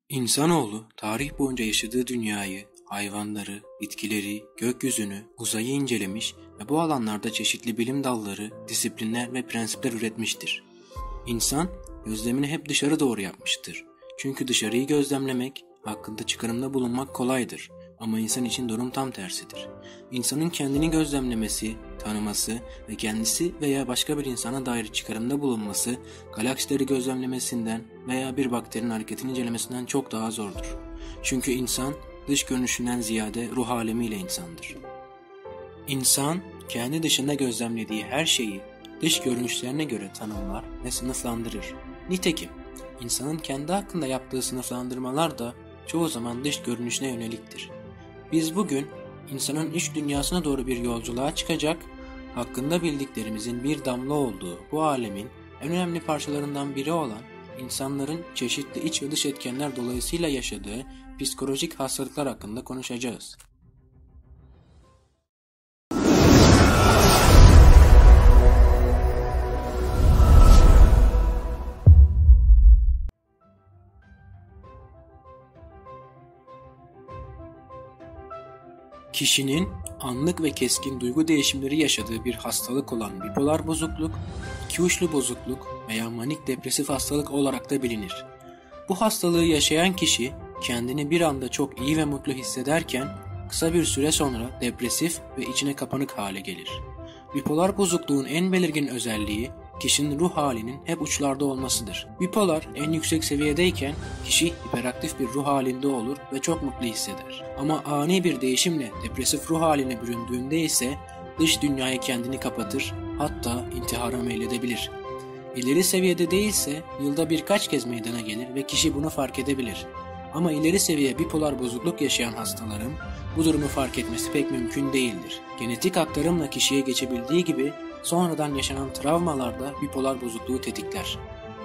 İnsanoğlu tarih boyunca yaşadığı dünyayı, hayvanları, bitkileri, gökyüzünü, uzayı incelemiş ve bu alanlarda çeşitli bilim dalları, disiplinler ve prensipler üretmiştir. İnsan gözlemini hep dışarı doğru yapmıştır. Çünkü dışarıyı gözlemlemek, hakkında çıkarımda bulunmak kolaydır. Ama insan için durum tam tersidir. İnsanın kendini gözlemlemesi, tanıması ve kendisi veya başka bir insana dair çıkarımda bulunması, galaksileri gözlemlemesinden veya bir bakterinin hareketini incelemesinden çok daha zordur. Çünkü insan, dış görünüşünden ziyade ruh alemiyle insandır. İnsan, kendi dışında gözlemlediği her şeyi dış görünüşlerine göre tanımlar ve sınıflandırır. Nitekim, insanın kendi hakkında yaptığı sınıflandırmalar da çoğu zaman dış görünüşüne yöneliktir. Biz bugün insanın iç dünyasına doğru bir yolculuğa çıkacak, hakkında bildiklerimizin bir damla olduğu bu alemin en önemli parçalarından biri olan insanların çeşitli iç ve dış etkenler dolayısıyla yaşadığı psikolojik hastalıklar hakkında konuşacağız. Kişinin anlık ve keskin duygu değişimleri yaşadığı bir hastalık olan bipolar bozukluk, iki uçlu bozukluk veya manik depresif hastalık olarak da bilinir. Bu hastalığı yaşayan kişi kendini bir anda çok iyi ve mutlu hissederken kısa bir süre sonra depresif ve içine kapanık hale gelir. Bipolar bozukluğun en belirgin özelliği kişinin ruh halinin hep uçlarda olmasıdır. Bipolar en yüksek seviyedeyken kişi hiperaktif bir ruh halinde olur ve çok mutlu hisseder. Ama ani bir değişimle depresif ruh haline büründüğünde ise dış dünyaya kendini kapatır, hatta intihara meyledebilir. İleri seviyede değilse yılda birkaç kez meydana gelir ve kişi bunu fark edebilir. Ama ileri seviye bipolar bozukluk yaşayan hastaların bu durumu fark etmesi pek mümkün değildir. Genetik aktarımla kişiye geçebildiği gibi sonradan yaşanan travmalar da bipolar bozukluğu tetikler.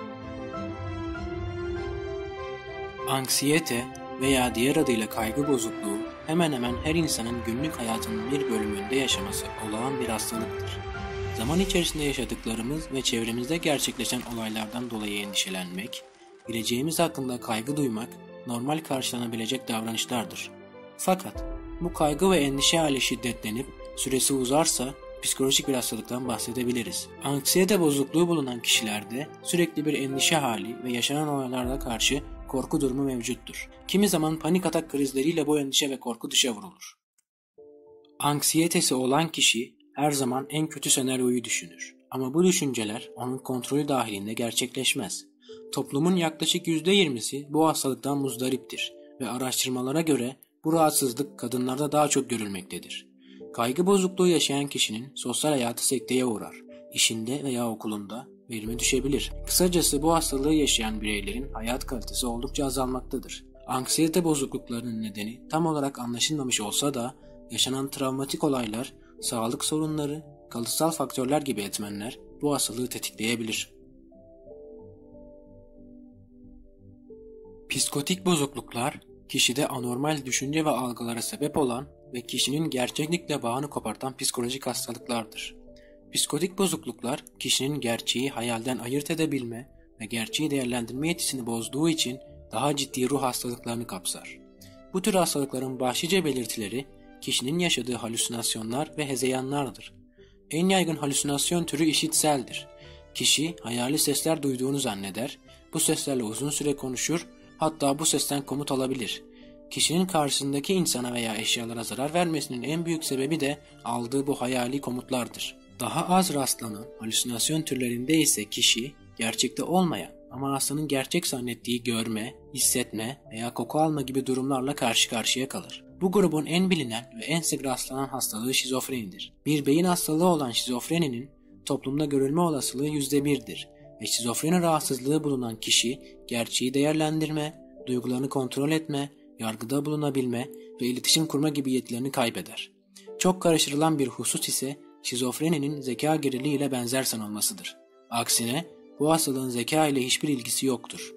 Anksiyete veya diğer adıyla kaygı bozukluğu hemen hemen her insanın günlük hayatının bir bölümünde yaşaması olağan bir hastalıktır. Zaman içerisinde yaşadıklarımız ve çevremizde gerçekleşen olaylardan dolayı endişelenmek, geleceğimiz hakkında kaygı duymak normal karşılanabilecek davranışlardır. Fakat bu kaygı ve endişe hali şiddetlenip süresi uzarsa psikolojik bir hastalıktan bahsedebiliriz. Anksiyete bozukluğu bulunan kişilerde sürekli bir endişe hali ve yaşanan olaylara karşı korku durumu mevcuttur. Kimi zaman panik atak krizleriyle bu endişe ve korku dışa vurulur. Anksiyetesi olan kişi her zaman en kötü senaryoyu düşünür. Ama bu düşünceler onun kontrolü dahilinde gerçekleşmez. Toplumun yaklaşık %20'si bu hastalıktan muzdariptir ve araştırmalara göre bu rahatsızlık kadınlarda daha çok görülmektedir. Kaygı bozukluğu yaşayan kişinin sosyal hayatı sekteye uğrar. İşinde veya okulunda verimi düşebilir. Kısacası bu hastalığı yaşayan bireylerin hayat kalitesi oldukça azalmaktadır. Anksiyete bozukluklarının nedeni tam olarak anlaşılmamış olsa da yaşanan travmatik olaylar, sağlık sorunları, kalıtsal faktörler gibi etmenler bu hastalığı tetikleyebilir. Psikotik bozukluklar, kişide anormal düşünce ve algılara sebep olan ve kişinin gerçeklikle bağını kopartan psikolojik hastalıklardır. Psikotik bozukluklar, kişinin gerçeği hayalden ayırt edebilme ve gerçeği değerlendirme yetisini bozduğu için daha ciddi ruh hastalıklarını kapsar. Bu tür hastalıkların başlıca belirtileri, kişinin yaşadığı halüsinasyonlar ve hezeyanlardır. En yaygın halüsinasyon türü işitseldir. Kişi hayali sesler duyduğunu zanneder, bu seslerle uzun süre konuşur, hatta bu sesten komut alabilir. Kişinin karşısındaki insana veya eşyalara zarar vermesinin en büyük sebebi de aldığı bu hayali komutlardır. Daha az rastlanan halüsinasyon türlerinde ise kişi gerçekte olmayan ama hastanın gerçek zannettiği görme, hissetme veya koku alma gibi durumlarla karşı karşıya kalır. Bu grubun en bilinen ve en sık rastlanan hastalığı şizofrenidir. Bir beyin hastalığı olan şizofreninin toplumda görülme olasılığı %1'dir ve şizofreni rahatsızlığı bulunan kişi gerçeği değerlendirme, duygularını kontrol etme, yargıda bulunabilme ve iletişim kurma gibi yetilerini kaybeder. Çok karıştırılan bir husus ise şizofreninin zeka geriliği ile benzer sanılmasıdır. Aksine bu hastalığın zeka ile hiçbir ilgisi yoktur.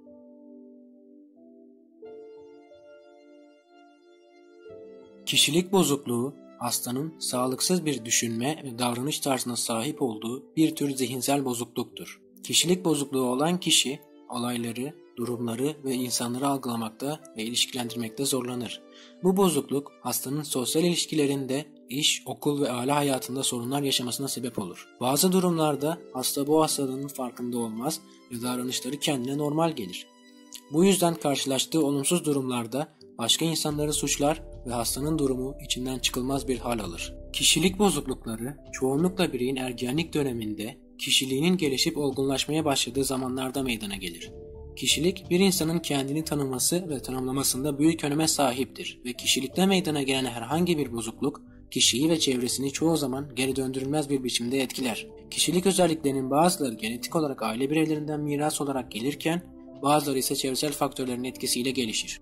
Kişilik bozukluğu, hastanın sağlıksız bir düşünme ve davranış tarzına sahip olduğu bir tür zihinsel bozukluktur. Kişilik bozukluğu olan kişi, olayları durumları ve insanları algılamakta ve ilişkilendirmekte zorlanır. Bu bozukluk hastanın sosyal ilişkilerinde, iş, okul ve aile hayatında sorunlar yaşamasına sebep olur. Bazı durumlarda hasta bu hastalığının farkında olmaz ve davranışları kendine normal gelir. Bu yüzden karşılaştığı olumsuz durumlarda başka insanları suçlar ve hastanın durumu içinden çıkılmaz bir hal alır. Kişilik bozuklukları çoğunlukla bireyin ergenlik döneminde kişiliğinin gelişip olgunlaşmaya başladığı zamanlarda meydana gelir. Kişilik bir insanın kendini tanıması ve tanımlamasında büyük öneme sahiptir ve kişilikte meydana gelen herhangi bir bozukluk kişiyi ve çevresini çoğu zaman geri döndürülmez bir biçimde etkiler. Kişilik özelliklerinin bazıları genetik olarak aile bireylerinden miras olarak gelirken bazıları ise çevresel faktörlerin etkisiyle gelişir.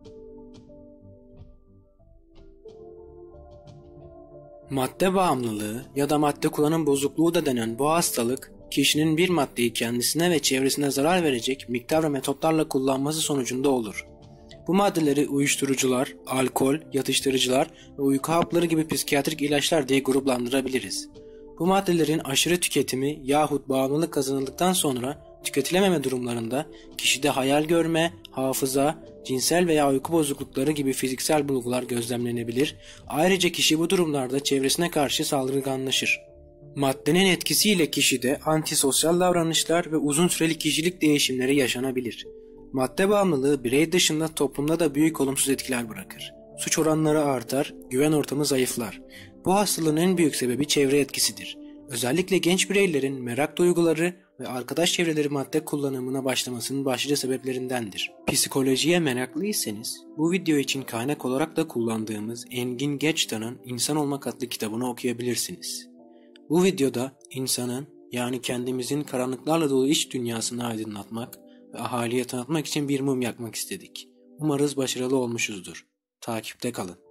Madde bağımlılığı ya da madde kullanım bozukluğu da denen bu hastalık, kişinin bir maddeyi kendisine ve çevresine zarar verecek miktar ve metotlarla kullanması sonucunda olur. Bu maddeleri uyuşturucular, alkol, yatıştırıcılar ve uyku hapları gibi psikiyatrik ilaçlar diye gruplandırabiliriz. Bu maddelerin aşırı tüketimi yahut bağımlılık kazanıldıktan sonra tüketilememe durumlarında kişide hayal görme, hafıza, cinsel veya uyku bozuklukları gibi fiziksel bulgular gözlemlenebilir. Ayrıca kişi bu durumlarda çevresine karşı saldırganlaşır. Maddenin etkisiyle kişide antisosyal davranışlar ve uzun süreli kişilik değişimleri yaşanabilir. Madde bağımlılığı birey dışında toplumda da büyük olumsuz etkiler bırakır. Suç oranları artar, güven ortamı zayıflar. Bu hastalığın en büyük sebebi çevre etkisidir. Özellikle genç bireylerin merak duyguları ve arkadaş çevreleri madde kullanımına başlamasının başlıca sebeplerindendir. Psikolojiye meraklıysanız bu video için kaynak olarak da kullandığımız Engin Geçtan'ın İnsan Olmak adlı kitabını okuyabilirsiniz. Bu videoda insanın yani kendimizin karanlıklarla dolu iç dünyasını aydınlatmak ve ahaliye tanıtmak için bir mum yakmak istedik. Umarız başarılı olmuşuzdur. Takipte kalın.